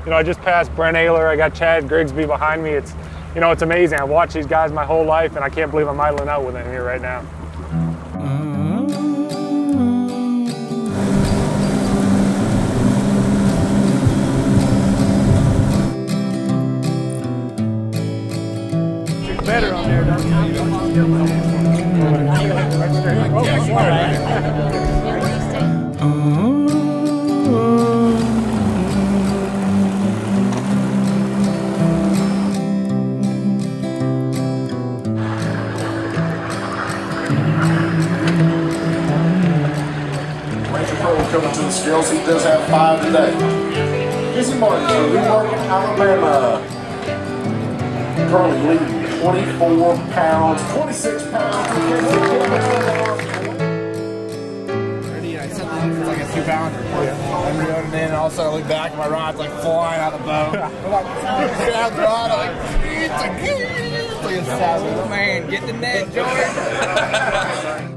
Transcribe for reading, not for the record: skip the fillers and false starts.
You know, I just passed Brent Ayler. I got Chad Grigsby behind me. It's, you know, it's amazing. I've watched these guys my whole life, and I can't believe I'm idling out with them here right now. Better on there, doesn't it? Coming to the scales, he does have 5 today. Izzy Martin from New Market, Alabama. Currently leading 24 pounds, 26 pounds. It's like a 2-pounder. I'm reeling it in, and all of a sudden I look back and my rod's like flying out of the boat. I'm like, grab the rod, I'm like, it's like a savage. Man, get the net, George.